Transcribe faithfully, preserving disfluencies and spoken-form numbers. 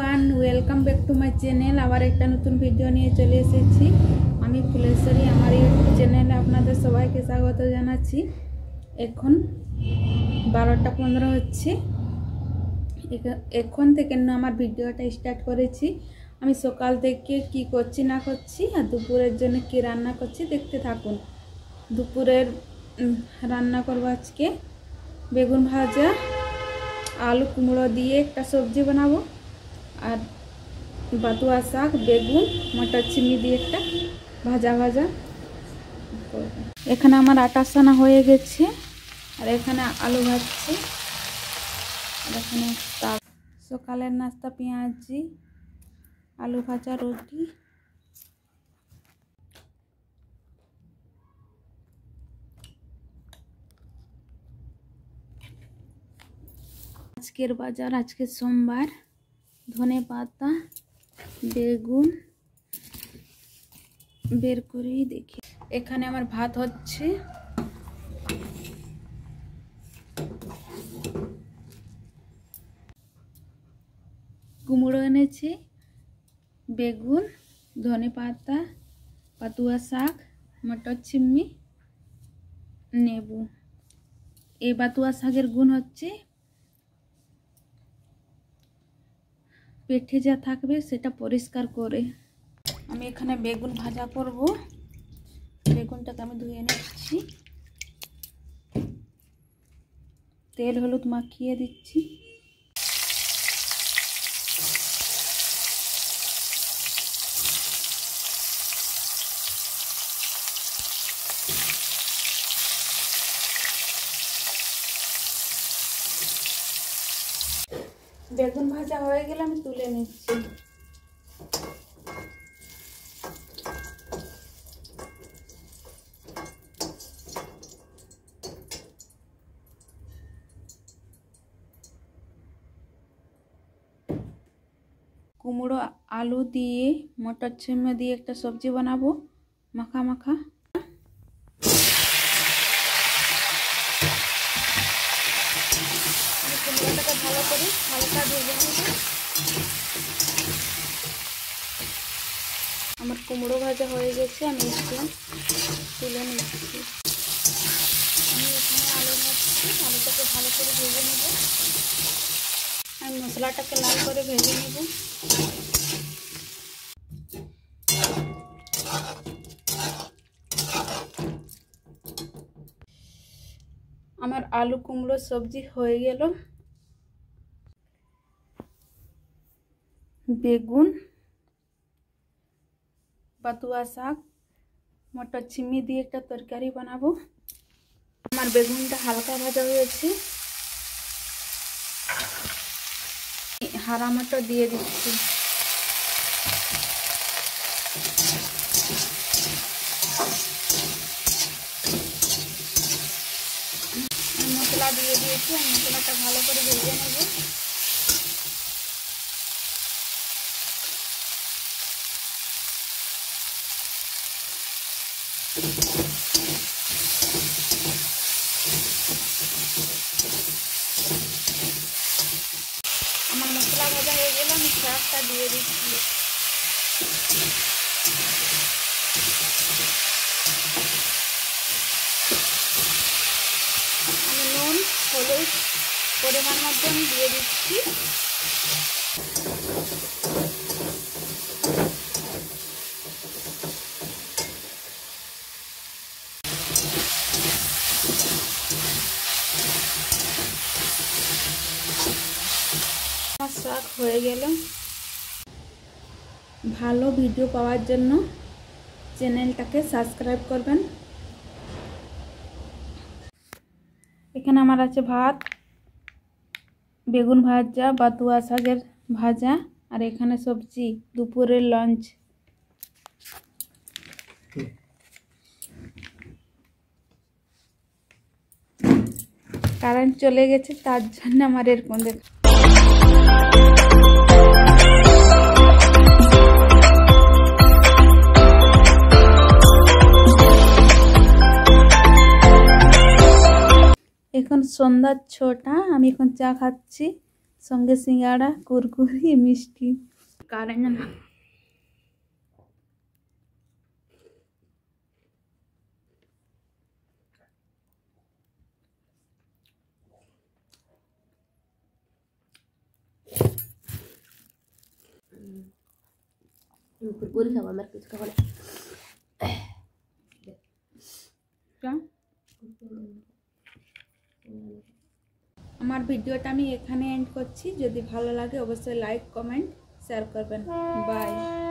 Everyone welcome back to my channel आबार एक नतून भिडियो निये चले एसेछि आमी फुलेश्वरी आमार यूट्यूब चैनेले आपनादेर सबाइके स्वागत जानाच्छि। एखन बारोटा पंद्रह होच्छे एखन थेके आमार भिडियोटा स्टार्ट करेछि। आमी सकाल थेके कि करछि ना करछि आर दुपुरेर जन्य कि रान्ना करछि देखते थाकुन। दुपुरेर रान्ना करब आजके बेगुन भाजा आलू कुमड़ो दिए एक सब्जी बनाबो और बातुआ शाक बेगुन मटर चिनी दिए एक भाजा भाजा। एखाने आमार आटा साना होये गेछे और एखाने आलू भाजছি और एखाने शाक। सकालेर नास्ता पेঁয়াজি आलू भाजा रोटी। आजकेर बाजार आजके सोमवार धने पाता बेगुन बेर करेই देखी। एखाने आमार भात होच्छे कुमड़ो এনেছে बेगुन धने पाता पातुआ शाक मटर चिम्मी नेबू। এই বাতুয়া শাকের গুণ হচ্ছে पेटे जा थाकबे सेटा परिष्कार करे। आमी एखाने बेगुन भाजा करब बेगुनटाके आमी धुए निচ্ছি तेल हलुद माखिए दिচ্ছি। बेगुन भाजा हो गेले आमी तुले निচ্ছি। कुमड़ो आलू दिए मटर छिम्मे दिए एक सब्जी बनाबो माखा माखा। কুমড়োটাকে ভালো করে হালকা ভেজে নেব। আমার কুমড়ো ভাজা হয়ে গেছে আমি একটু তুলে নিচ্ছি। আমি এখানে আলু ভাজছি আলুটাকে ভালো করে ভেজে নেব। আমি মশলাটাকে লাল করে ভেজে নেব। আমার আলু কুমড়ো সবজি হয়ে গেল। বেগুন বাতুয়া শাক মটর চিমি দিয়ে একটা তরকারি বানাবো। আমার বেগুনটা হালকা ভাজা হয়েছে হারা মটর দিয়ে দিচ্ছি। মশলা দিয়ে দিয়েছি মশলাটা ভালো করে ভেজে নেব। আমার মশলা ভাজা হয়ে গেলে আমি শাকটা দিয়ে দিচ্ছি। আমি নুন হলুদ পরিমাণ মতো আমি দিয়ে দিচ্ছি। শাক হয়ে গেল। ভালো ভিডিও পাওয়ার জন্য চ্যানেলটাকে সাবস্ক্রাইব করবেন। এখানে আমার আছে ভাত বেগুন ভাজা বাতুয়া শাকের ভাজা আর এখানে সবজি দুপুরের লাঞ্চ। কারেন্ট চলে গেছে তার জন্য আমার এরকম দেখ। এখন সন্ধ্যা ছটা আমি এখন চা খাচ্ছি সঙ্গে সিঙ্গাড়া কুরকুরি মিষ্টি কারেন না कुरकुरी खाओ मेरे कुछ खाओ क्या আমার ভিডিওটা আমি এখানে এন্ড করছি। যদি ভালো লাগে অবশ্যই লাইক কমেন্ট শেয়ার করবেন। বাই।